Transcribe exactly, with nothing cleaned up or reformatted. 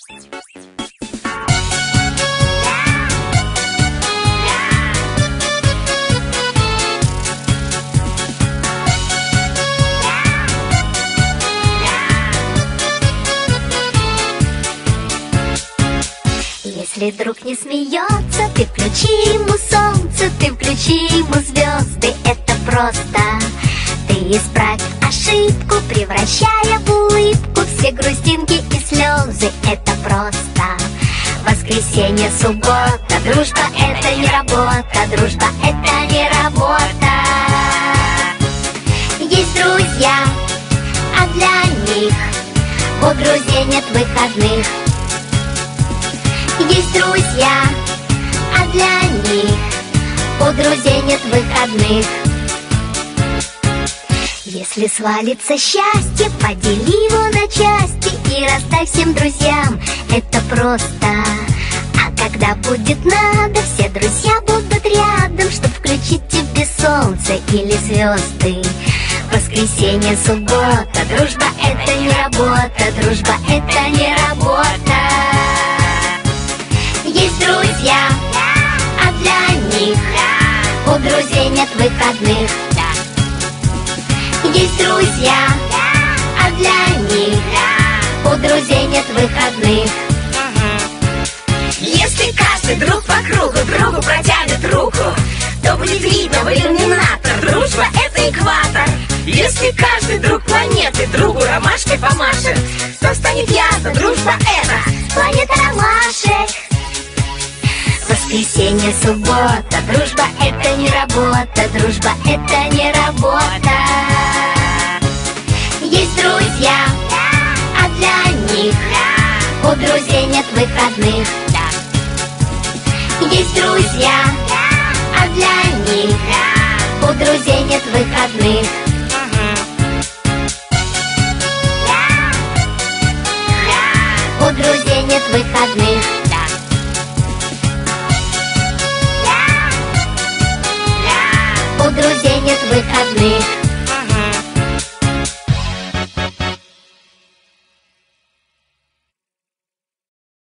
Если друг не смеется, ты включи ему солнце, ты включи ему звезды, это просто. Ты исправь ошибку, превращая в улыбку все грустинки и слезы, это просто. Воскресенье, суббота, дружба это не работа, дружба это не работа. Есть друзья, а для них у друзей нет выходных. Есть друзья, а для них у друзей нет выходных. Если свалится счастье, подели его на части и расставь всем друзьям, это просто. А когда будет надо, все друзья будут рядом, чтоб включить тебе солнце или звезды. Воскресенье, суббота, дружба это не работа, дружба это не работа. Есть друзья, а для них у друзей нет выходных. Есть друзья, а для них у друзей нет выходных. Если каждый друг по кругу другу протянет руку, то будет видно в иллюминатор, дружба это экватор. Если каждый друг планеты другу ромашкой помашет, то станет ясно, дружба это планета ромашек. Воскресенье, суббота, дружба это не работа, дружба это не работа. Есть друзья, а для них у друзей нет выходных. Есть друзья, а для них у друзей нет выходных. У друзей нет выходных. У друзей нет выходных.